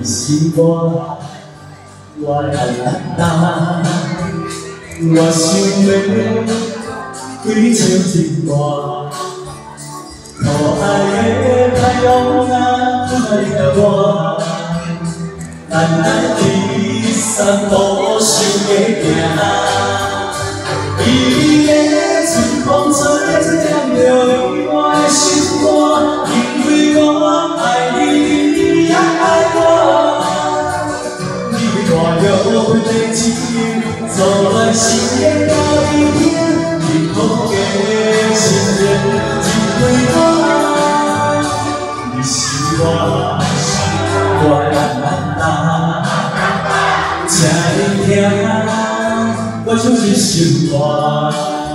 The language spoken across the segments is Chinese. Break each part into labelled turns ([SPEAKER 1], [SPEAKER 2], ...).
[SPEAKER 1] 是我的担，我想要对唱一段，可爱的太阳啊，来我，咱去散步想的行。 伊的春风吹点着我的心肝，因为我爱你，也爱我。你看着阮的情，做咱心的交易厅，幸福的心愿真对我。你是我的担，请你听。 我唱一首歌，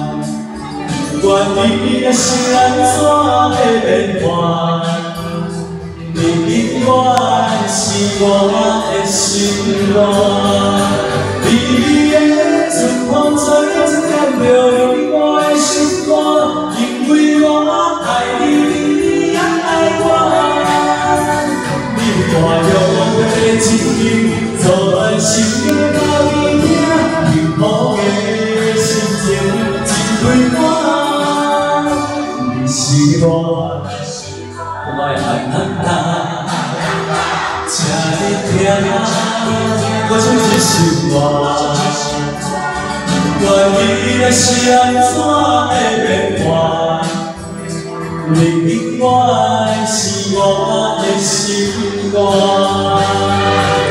[SPEAKER 1] 愿你的心安怎会变化？明明我是我的心肝，你的春风吹点着我的心肝，因为我爱你，也爱我。你看着我的情，做咱心的交易厅。 幸福的心情真对我，你是我的担，请你听我唱一首歌，愿你的心安怎会变化？明明我是我的心肝。